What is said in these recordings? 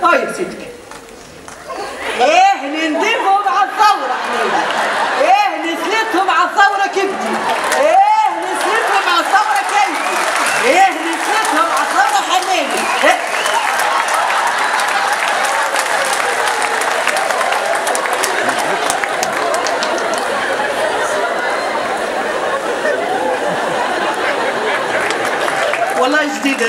يا سيدك. ايه اللي نديفهم على الثورة حبيبي، ايه اللي سلتهم على الثورة كبدي، ايه اللي سلتهم على الثورة كيفي، ايه اللي سلتهم على الثورة حناني. والله جديدة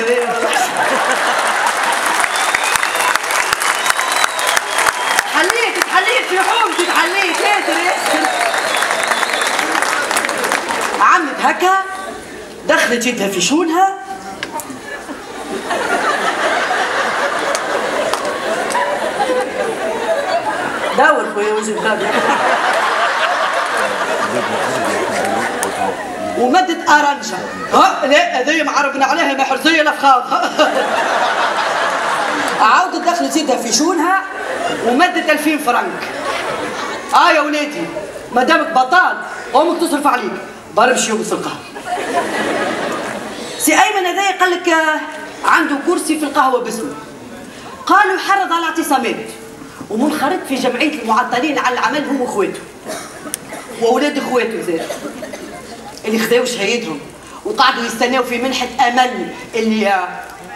تحليت في حومتي، تحليت عملت هكا، دخلت يدها في شونها، داور خويا وجه غابي، ومدت أرنجة. لا هذيا ما عرفنا عليها ما حرزية لا فخار. عاودت دخلت يدها في شونها ومدت 2000 فرنك. يا ولادي ما دامك بطال امك تصرف عليك، برمشي يوم القهوة. سي ايمن هذايا قال لك عنده كرسي في القهوة باسمه، قالوا يحرض على الاعتصامات ومنخرط في جمعية المعطلين على العمل هو واخواته واولاد اخواته زاد اللي خذاو شهايدهم وقعدوا يستناو في منحة امل اللي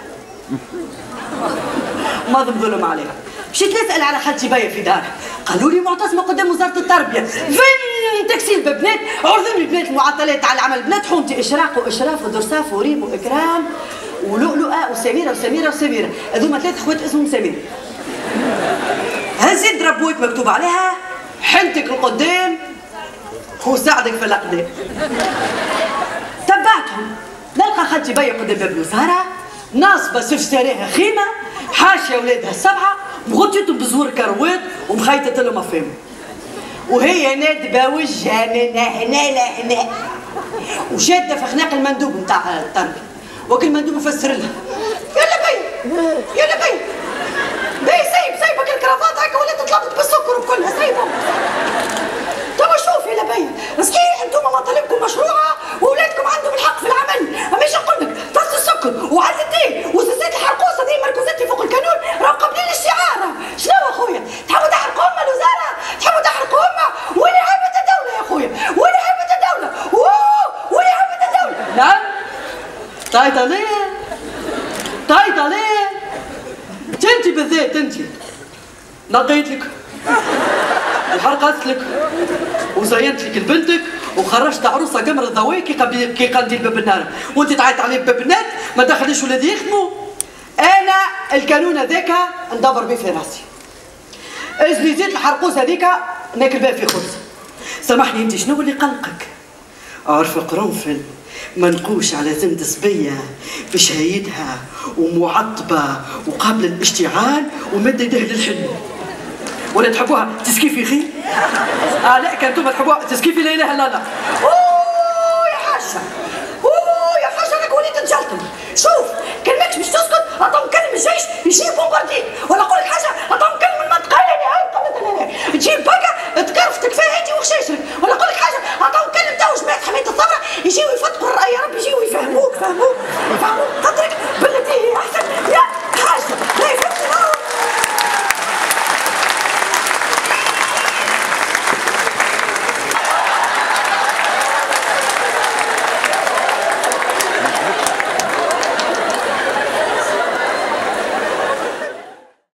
ما ظلم عليها. مشيت نسأل على خالتي باية في دارها، قالوا لي معتصمة قدام وزارة التربية. فين تكسيل ببنات؟ عرضوا لي بنات المعطلات على العمل، بنات حومتي إشراق وإشراف ودرساف وريم وإكرام ولؤلؤة وسميرة، هذوما 3 خوات اسمهم سميرة. هزيد دربوت مكتوب عليها حنتك القدام وساعدك في الأقدام. تبعتهم نلقى خالتي باية قدام باب الوزارة ناصبة سفساريها خيمة، حاشية ولادها 7 مغطيتهم بزور كروات ومخيطة لهم افهمهم، وهي نادبة وجهها من هنا لهنا وشادة في خناق المندوب نتاع التربية، وكل المندوب يفسر لها يلا بي سايبك الكرافات هكا ولا تطلبت بالسكر وكلها سايبهم. توا شوفي يا بي صحيح انتم مطالبكم مشروعة واولادكم عندهم الحق في العمل، مش نقول لك طاس السكر وعزتين وسلسلة الحرقوصة دي مركوزتي فوق الكانون راهو قابلين للشعارة. شنو يا خويا؟ تحبوا تحرقوا لنا الوزارة؟ تحبوا تحرقوا لنا؟ وين هيبة الدولة يا خويا؟ وين هيبة الدولة؟ وين هيبة الدولة؟ نعم؟ طايطة ليه؟ انت بالذات انت نقيت لك وحرقت لك وزينت لك لبنتك وخرجت عروسه قمر ضوي كي قنديل باب النار، وانت تعيط عليه باب النار ما دخليش ولادي يخدموا. انا القانون هذاك ندبر به في راسي، اذا زيت الحرقوس هذيك ناكل بها في خبز. سامحني انت شنو اللي قلقك؟ عرف قرنفل منقوش على زند صبيه بشهيدها ومعطبه وقابله للاشتعال ومد يديه للحلم. ولا تحبوها تسكيفي خي؟ لا كان انتم تحبوها تسكيفي لا اله الا الله. يا حاجه راك وليت تجلطني. شوف كان ماكش باش تسكت عطاهم كلم الجيش يجيب بومباردي ولا